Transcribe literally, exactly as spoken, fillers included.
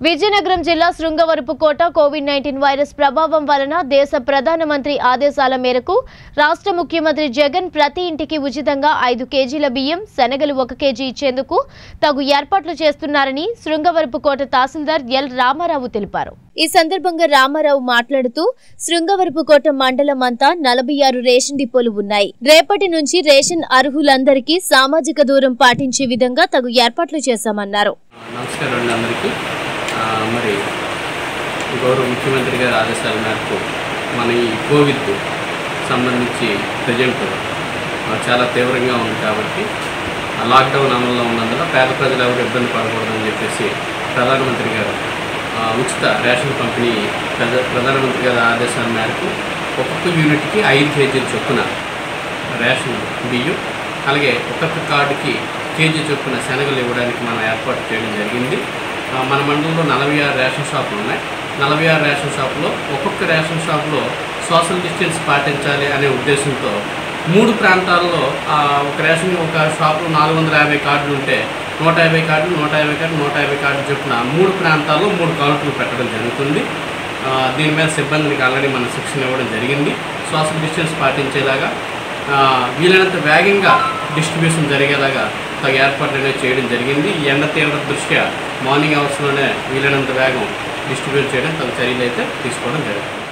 విజయనగరం జిల్లా Srungavarapukota Covid nineteen virus ప్రభావం వలన దేశ ప్రధానమంత్రి ఆదేశాల మేరకు రాష్ట్ర ముఖ్యమంత్రి జగన్ ప్రతి ఇంటికి ఉచితంగా ఐదు కేజీల బియ్యం శనగలు ఒక కేజీ ఇచ్చేందుకు తగు ఏర్పాట్లు చేస్తున్నారని శృంగవరపుకోట తహసీల్దార్ ఎల్ రామారావు తెలిపారు। ఈ సందర్భంగా రామారావు మాట్లాడుతూ శృంగవరపుకోట మండలం అంతా నలభై ఆరు రేషన్ డిపోలు ఉన్నాయి। రేపటి నుంచి రేషన్ అర్హులందరికీ సామాజిక దూరం పాటించే విధంగా తగు ఏర్పాట్లు చేశామన్నారు। నమస్కారం అందరికీ। మరి గౌరవ ముఖ్యమంత్రి గారి ఆదేశాల మేరకు మన ఈ కోవిడ్ సంబంధించి ప్రజెంట్ చాలా తీవ్రంగా ఉంది కాబట్టి లాక్డౌన్ అమల్లో ఉన్నందున పేద ప్రజలు ఎవరు ఇబ్బంది పడకూడదని చెప్పేసి ప్రధానమంత్రి గారు ఉచిత రేషన్ పంపిణీ ప్రధానమంత్రి గారి ఆదేశాల మేరకు ఒక్కొక్క యూనిట్కి ఐదు కేజీల చొప్పున రేషన్ బియ్యం అలాగే ఒక్కొక్క కార్డుకి కేజీ చొప్పున శనగలు ఇవ్వడానికి మనం ఏర్పాటు చేయడం జరిగింది। మన మండలంలో నలభై ఆరు రేషన్ షాపులు ఉన్నాయి। నలభై ఆరు రేషన్ షాపులో ఒక్కొక్క రేషన్ షాపులో సోషల్ డిస్టెన్స్ పాటించాలి అనే ఉద్దేశంతో మూడు ప్రాంతాల్లో ఒక రేషన్ ఒక షాపులో నాలుగు వందల యాభై కార్డులు ఉంటే నూట యాభై కార్డులు నూట యాభై కార్డులు నూట యాభై కార్డులు చొప్పున మూడు ప్రాంతాల్లో మూడు కౌంటర్లు పెట్టడం జరుగుతుంది। దీని మీద సిబ్బందికి ఆల్రెడీ మనం శిక్షణ ఇవ్వడం జరిగింది। సోషల్ డిస్టెన్స్ పాటించేలాగా వీలైనంత వేగంగా డిస్ట్రిబ్యూషన్ జరిగేలాగా తగు ఏర్పాట్లు అనేది చేయడం జరిగింది। ఈ ఎండ తీవ్ర దృష్ట్యా మార్నింగ్ అవర్స్లోనే వీలైనంత వేగం డిస్ట్రిబ్యూట్ చేయడం తగు చర్యలు అయితే తీసుకోవడం జరిగింది।